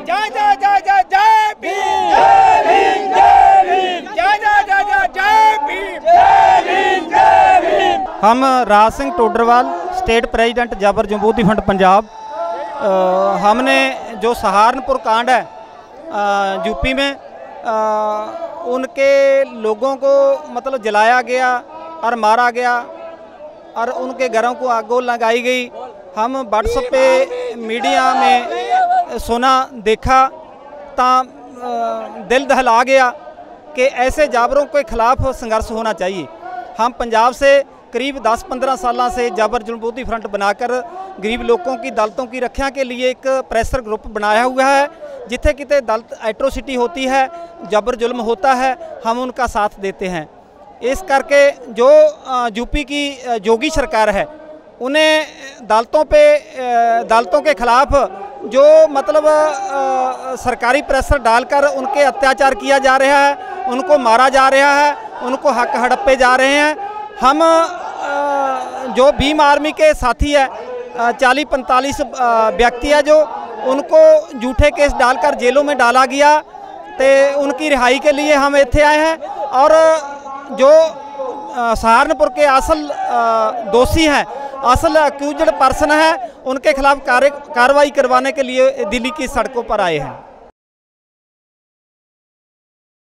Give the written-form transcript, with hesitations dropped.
जय जय जय जय जय भीम, जय भीम, जय भीम, जय जय जय जय जय भीम, जय भीम, जय भीम। हम राज सिंह टोडरवाल, स्टेट प्रेसिडेंट जाबर जम्बूती फंड पंजाब। हमने जो सहारनपुर कांड है यूपी में, उनके लोगों को मतलब जलाया गया और मारा गया और उनके घरों को आग लगाई गई। हम व्हाट्सएप पे मीडिया में सुना देखा तो दिल दहला गया कि ऐसे जाबरों के खिलाफ संघर्ष होना चाहिए। हम पंजाब से करीब 10-15 साल से जाबर जम्बूती फ्रंट बनाकर गरीब लोगों की दलितों की रक्षा के लिए एक प्रेशर ग्रुप बनाया हुआ है। जिथे किते दलित एट्रोसिटी होती है, जबर जुल्म होता है, हम उनका साथ देते हैं। इस करके जो यूपी की योगी सरकार है उन्हें दलितों के खिलाफ जो मतलब सरकारी प्रेशर डालकर उनके अत्याचार किया जा रहा है, उनको मारा जा रहा है, उनको हक हड़प्पे जा रहे हैं। हम जो भीम आर्मी के साथी है 40-45 व्यक्ति है जो उनको झूठे केस डालकर जेलों में डाला गया, तो उनकी रिहाई के लिए हम इत्थे आए हैं। और जो सहारनपुर के असल दोषी हैं, असल अक्यूज्ड पर्सन है, उनके खिलाफ कार्रवाई करवाने के लिए दिल्ली की सड़कों पर आए हैं।